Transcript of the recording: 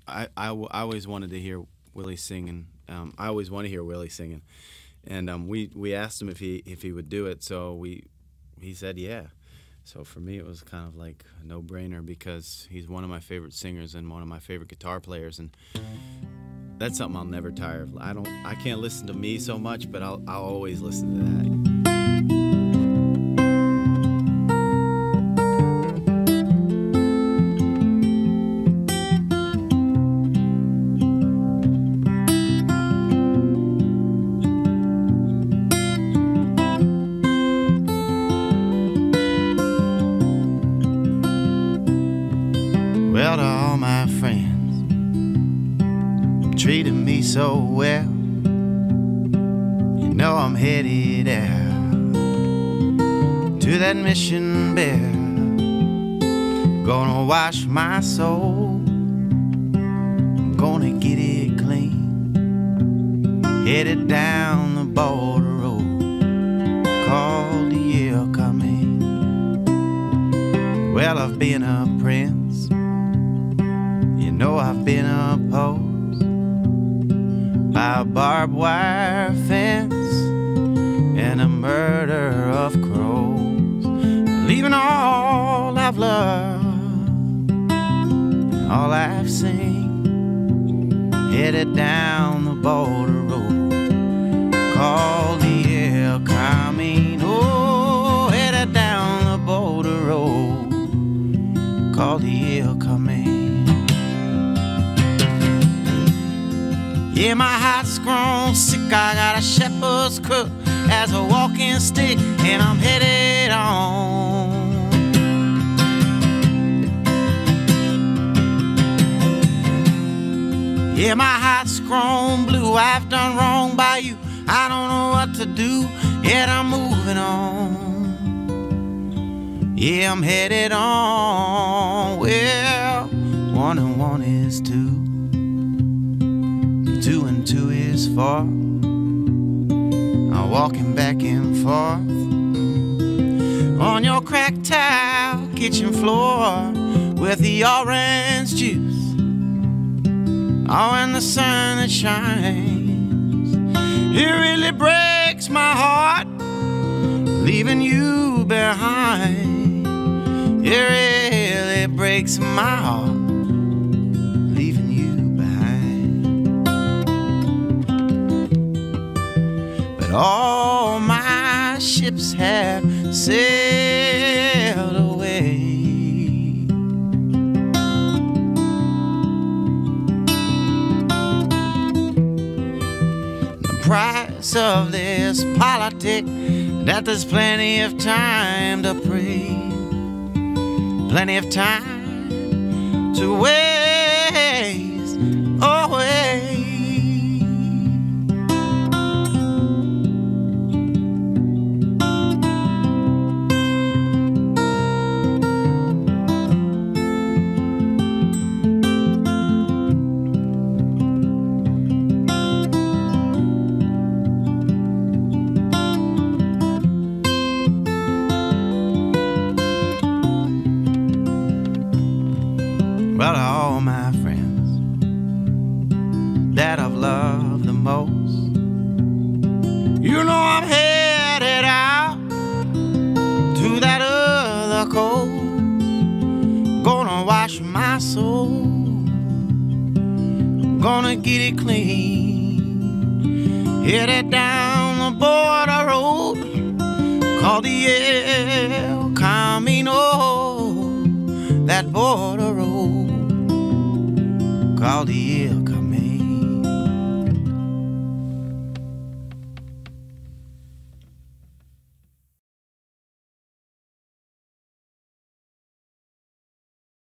I always wanted to hear Willie singing. I always want to hear Willie singing, and we asked him if he would do it. So he said yeah. So for me, it was kind of like a no-brainer because he's one of my favorite singers and one of my favorite guitar players, and that's something I'll never tire of. I can't listen to me so much, but I'll always listen to that. Well, to all my friends treating me so well, you know I'm headed out to that Mission Bell. Gonna wash my soul, gonna get it clean, headed down the border road called the El Camino. Well, I've been a prince, you know I've been opposed by a barbed wire fence and a murder of crows, leaving all I've loved, all I've seen, headed down the border road called the El Camino, headed down the border road called the El Camino. Yeah, my heart's grown sick, I got a shepherd's crook as a walking stick, and I'm headed on. Yeah, my heart's grown blue, I've done wrong by you, I don't know what to do, yet I'm moving on. Yeah, I'm headed on. Well, 1 and 1 is 2, 2 and 2 is 4. I'm walking back and forth on your cracked tile kitchen floor with the orange juice. Oh, and the sun that shines, it really breaks my heart leaving you behind. It really breaks my heart leaving you behind. But all my ships have sailed away. The price of this politic, that there's plenty of time to pray, plenty of time to waste away. Well, to all my friends that I've loved the most, you know I'm headed out to that other coast, gonna wash my soul, gonna get it clean, headed down the border road called the El Camino, that border road called the El